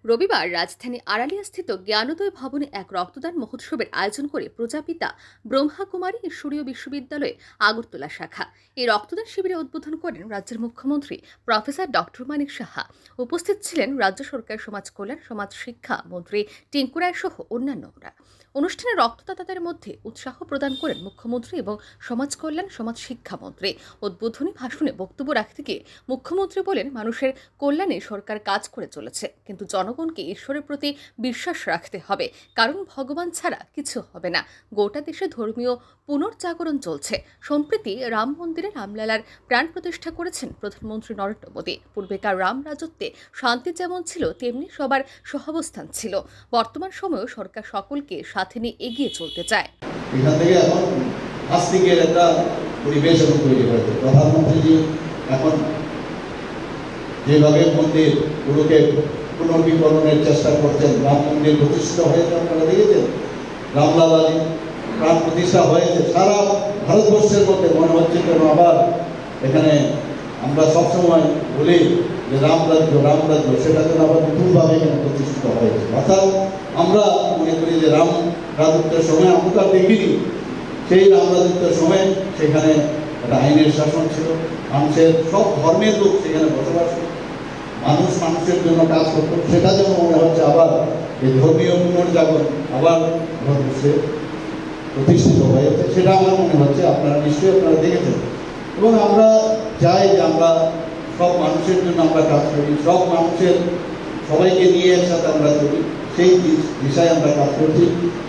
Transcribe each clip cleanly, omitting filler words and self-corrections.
রবিবার রাজধানী আড়ালিয়াস্থিত জ্ঞানোদয় ভবনে এক রক্তদান মহোৎসবের আয়োজন করে প্রজাপিতা ব্রহ্মাকুমারী ঈশ্বরীয় বিশ্ববিদ্যালয়ে আগরতলা শাখা এই রক্তদান শিবিরে উদ্বোধন করেন রাজ্যের মুখ্যমন্ত্রী প্রফেসর ডক্টর মানিক সাহা। উপস্থিত ছিলেন রাজ্য সরকার সমাজ কল্যাণ সমাজ শিক্ষা মন্ত্রী টিঙ্কু রায় সহ অন্যান্যরা। অনুষ্ঠানে রক্তদাতাদের মধ্যে উৎসাহ প্রদান করেন মুখ্যমন্ত্রী এবং সমাজ কল্যাণ সমাজ শিক্ষা মন্ত্রী। উদ্বোধনী ভাষণে বক্তব্য রাখতে গিয়ে মুখ্যমন্ত্রী বলেন, মানুষের কল্যাণে সরকার কাজ করে চলেছে, কিন্তু জনগণকে ঈশ্বরের প্রতি বিশ্বাস রাখতে হবে, কারণ ভগবান ছাড়া কিছু হবে না। গোটা দেশে ধর্মীয় পুনর্জাগরণ চলছে। সম্প্রতি রাম মন্দিরে রামলালার প্রাণ প্রতিষ্ঠা করেছেন প্রধানমন্ত্রী নরেন্দ্র মোদী। পূর্বেকার রাম রাজত্বে শান্তি যেমন ছিল, তেমনি সবার সহাবস্থান ছিল। বর্তমান সময়েও সরকার সকলকে সাথে নিয়ে এগিয়ে চলতে চায়। এখান থেকে এখন আস্তিকের একটা পরিবেশ তৈরি হয়েছে। প্রধানমন্ত্রীজি এখন যেভাবে মন্দিরগুলোকে পুনর্বিকরণের চেষ্টা করছেন, রাম মন্দির প্রতিষ্ঠিত হয়েছে, আপনারা দেখেছেন রামলালাজি প্রাণ প্রতিষ্ঠা হয়েছে। সারা ভারতবর্ষের মধ্যে মনে হচ্ছে কেন আবার এখানে আমরা সবসময় বলি যে রামরাজ্য রামরাজ্য, সেটা যেন আবার নতুনভাবে এখানে প্রতিষ্ঠিত হয়েছে। অর্থাৎ আমরা মনে করি যে রাম রাজত্বের সময় আমরা তো আর দেখিনি, সেই রাম রাজত্বের সময় সেখানে একটা আইনের শাসন ছিল, মানুষের সব ধর্মের লোক সেখানে বসবাস করত, মানুষ মানুষের জন্য কাজ করত। সেটা যেন মনে হচ্ছে আবার এই ধর্মীয় পুনর্জাগরণ আবার ভারতবর্ষে প্রতিষ্ঠিত হয়েছে, সেটা আমার মনে হচ্ছে। আপনারা নিশ্চয়ই আপনারা দেখেছেন। এবং আমরা চাই যে আমরা সব মানুষের জন্য আমরা কাজ করি, সব মানুষের সবাইকে নিয়ে একসাথে আমরা চলি, সেই দিশায় আমরা কাজ করছি।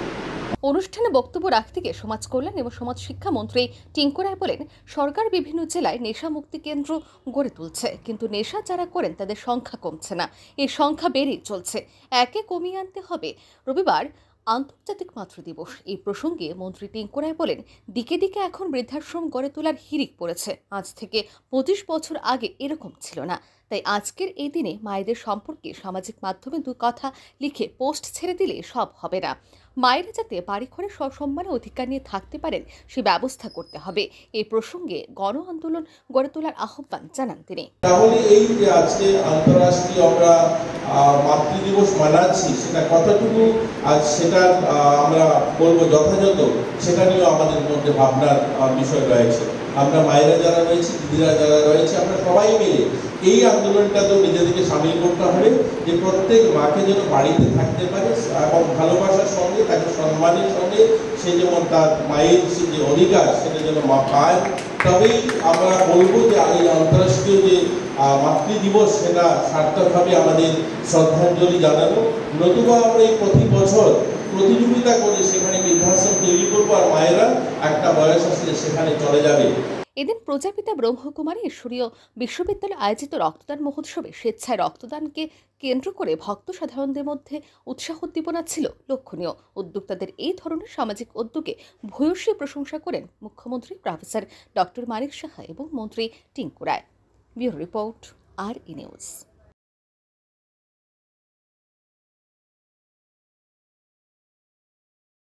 অনুষ্ঠানে বক্তব্য রাখতে গিয়ে সমাজ কল্যাণ এবং সমাজ শিক্ষা মন্ত্রী টিঙ্কু রায় বলেন, সরকার বিভিন্ন জেলায় নেশা মুক্তি কেন্দ্র গড়ে তুলছে, কিন্তু নেশা যারা করেন তাদের সংখ্যা কমছে না, এই সংখ্যা বেড়েই চলছে। একে কমিয়ে আনতে হবে। রবিবার আন্তর্জাতিক মাতৃ দিবস। এই প্রসঙ্গে মন্ত্রী টিঙ্কু রায় বলেন, দিকে দিকে এখন বৃদ্ধাশ্রম গড়ে তোলার হিড়িক পড়েছে। আজ থেকে 25 বছর আগে এরকম ছিল না। তাই আজকের এই দিনে মায়েদের সম্পর্কে সামাজিক মাধ্যমে দু কথা লিখে পোস্ট ছেড়ে দিলে সব হবে না। মায়েরা যাতে বাড়িঘরে সসম্মানে অধিকার নিয়ে থাকতে পারেন সে ব্যবস্থা করতে হবে। এই প্রসঙ্গে গণ আন্দোলন গড়ে তোলার আহ্বান জানান তিনি। তাহলে এই যে আজকে আন্তর্জাতিক আমরা মাতৃ দিবস মানাচ্ছি, সেটা কতটুকু আজ সেটা আমরা বলবো যথাযথ, সেটা নিয়েও আমাদের মধ্যে ভাবনার বিষয় রয়েছে। আমরা মায়েরা যারা রয়েছে, দিদিরা যারা রয়েছে, আমরা সবাই মিলে এই আন্দোলনটাতেও নিজেদেরকে সামিল করতে হবে, যে প্রত্যেক মাকে যেন বাড়িতে থাকতে পারে এবং ভালোবাসার সঙ্গে, তাকে সম্মানের সঙ্গে সে যেমন তার মায়ের যে অধিকার সেটা যেন মা পায়। তবেই আমরা বলবো যে এই আন্তঃরাষ্ট্রীয় যে মাতৃ দিবস সেটা সার্থকভাবে আমাদের শ্রদ্ধাঞ্জলি জানানো। নতুবা আমরা এই প্রতি বছর প্রতিযোগিতা করে সেখানে বৃদ্ধাশ্রম তৈরি করবো, আর মায়েরা একটা বয়স আসলে সেখানে চলে যাবে। এদিন প্রজাপিতা ব্রহ্মকুমারী ঈশ্বরীয় বিশ্ববিদ্যালয়ে আয়োজিত রক্তদান মহোৎসবে স্বেচ্ছায় রক্তদানকে কেন্দ্র করে ভক্ত সাধারণদের মধ্যে উৎসাহ উদ্দীপনা ছিল লক্ষণীয়। উদ্যোক্তাদের এই ধরনের সামাজিক উদ্যোগে ভূয়সী প্রশংসা করেন মুখ্যমন্ত্রী প্রফেসর ডক্টর মানিক সাহা এবং মন্ত্রী Tinku Roy. Bureau report, RE news.